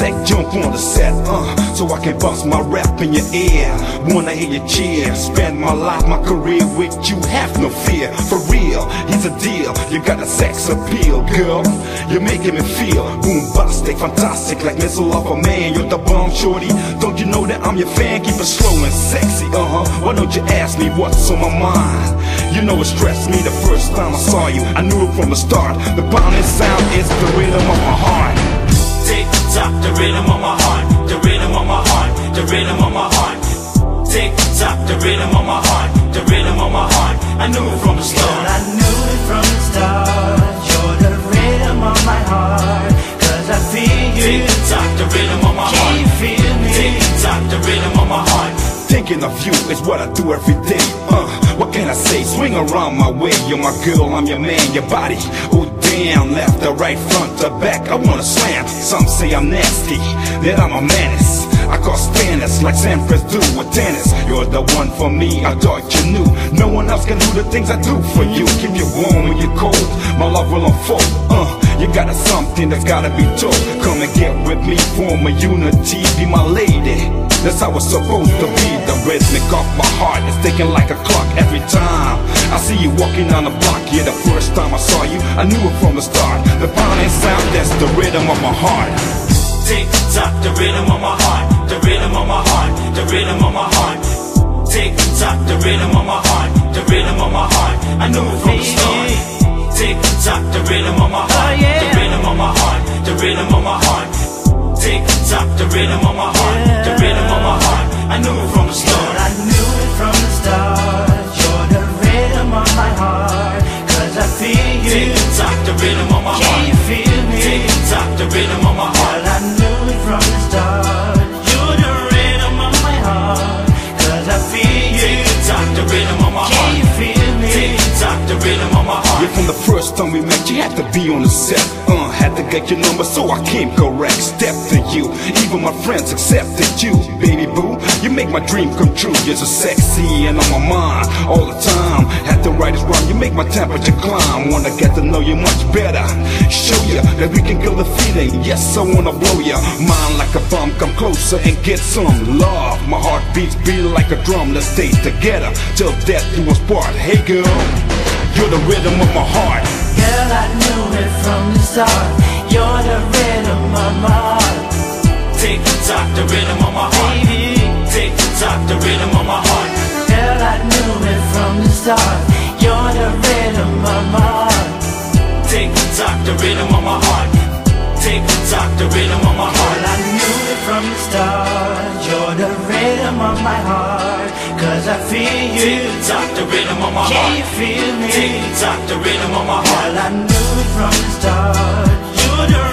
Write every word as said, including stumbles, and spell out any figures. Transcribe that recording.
sec, jump on the set, uh, so I can bust my rap in your ear. Wanna hear you cheer, spend my life, my career with you, have no fear. For real, he's a deal, you got a sex appeal, girl. You're making me feel bombastic, fantastic, like missile off a man. You're the bomb, shorty. Don't you know that I'm your fan? Keep it slow and sexy, uh-huh. Why don't you ask me what's on my mind? You know it stressed me the first time I saw you. I knew it from the start. The pounding sound is the rhythm of my heart. Tick tock, the rhythm of my heart. The rhythm of my heart. The rhythm of my heart. Tick tock, the rhythm of my heart. The rhythm of my heart. I knew it from the start. Girl, I knew it from the start. You're the rhythm of my heart. Cause I feel you. Tick tock, the rhythm of my heart. Can you feel me? Tick tock, the rhythm of my heart. Thinking of you is what I do every day. Uh, what can I say? Swing around my way. You're my girl, I'm your man. Your body, oh damn, left to right, front to back. I wanna slam. Some say I'm nasty, that I'm a menace. I cause Spanish like Sampras do with tennis. You're the one for me, I thought you knew. No one else can do the things I do for you. Keep you warm when you're cold, my love will unfold. Uh, you got a something that's gotta be told. Come and get with me, form a unity, be my lady. That's how it's supposed to be. The rhythmic of my heart is ticking like a clock every time I see you walking down the block. Yeah, the first time I saw you, I knew it from the start. The pounding sound, that's the rhythm of my heart. Tick tock, the rhythm of my heart. The rhythm of my heart. The rhythm of my heart. Tick tock, the rhythm of my heart. The rhythm of my heart. I knew it from the start. Tick tock, the rhythm of my heart. The rhythm of my heart. The rhythm of my heart. Tick tock, the rhythm of my heart. The rhythm of my heart. I knew it from the start. I knew it from the start. You're the rhythm of my heart. Cause I feel you. Tick tock, the rhythm of my heart. Can you feel me? Tick tock, the rhythm of my heart. Girl, I knew it from the start. You're the rhythm of my heart. Cause I feel you. Tick tock, the rhythm of my heart. Can you feel me? Tick tock, the rhythm of my heart. Yeah, from the first time we met, you had to be on the set. Uh, had to get your number, so I came correct. Step to you, even my friends accepted you. Baby boo, you make my dream come true. You're so sexy and on my mind all the time. Had to write this rhyme, you make my temperature climb. Wanna get to know you much better, show you that we can kill the feeling. Yes, I wanna blow ya mind like a bomb. Come closer and get some love. My heart beats beat like a drum. Let's stay together till death do us part. Hey girl, you're the rhythm of my heart. Girl, I knew it from the start. You're the rhythm of my heart. Tick tock, the rhythm of my heart. Baby, Tick tock, the rhythm of my heart. girl, I knew it from the start. You're the rhythm of my heart. Tick tock, the rhythm of my heart. Tick tock, the rhythm of my Girl, heart. I knew it from the start. You're the rhythm of my heart. Cause I feel you. Tick tock, the rhythm of my Can heart. you feel me? Tick tock, the rhythm of my heart. Girl, I knew it from the start. You're the